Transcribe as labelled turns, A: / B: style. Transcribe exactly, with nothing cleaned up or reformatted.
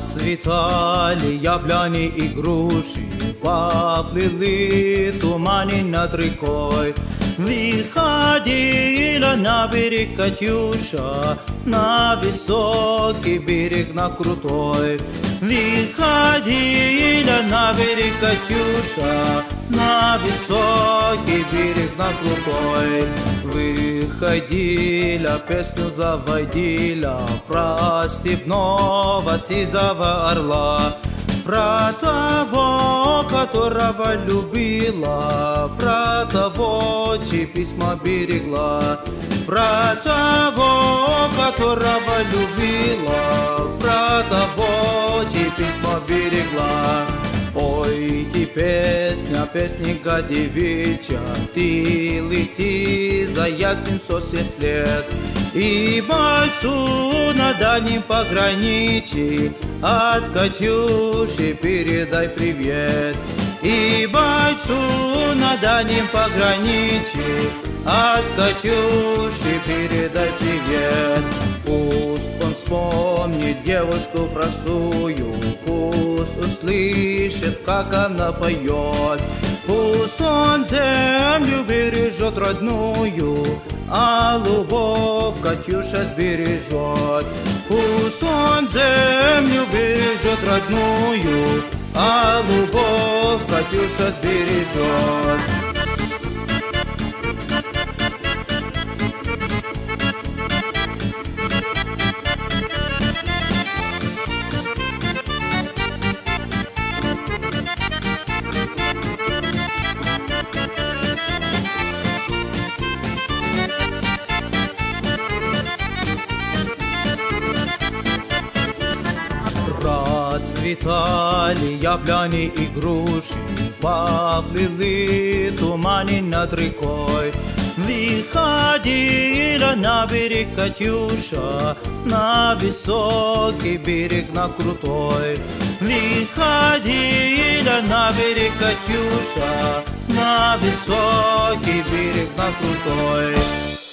A: Процветали яблони и груши, поплыли туманы над рекой. Выходила на берег Катюша, на высокий берег, на крутой. Выходила на берег Катюша, на высокий берег, на крутой. Выходила, песню заводила про степного сизого орла, про того, которого любила, про того, чьи письма берегла, про того, которого любила, про того, чьи письма берегла. Пойте песня, песненька девичья, ты лети за ясным сосед след, и бойцу на дальнем пограничье от Катюши передай привет. И бойцу на дальнем пограничье от Катюши передай привет. Пусть он вспомнит девушку простую, пусть услышит, как она поет. Пусть он землю бережет родную, а любовь Катюша сбережет. Пусть он землю бережет родную, а любовь Катюша сбережет. Процветали яблони и груши, поплыли туманы над рекой. Выходила на берег Катюша, на высокий берег, на крутой. Выходила на берег Катюша, на высокий берег, на крутой.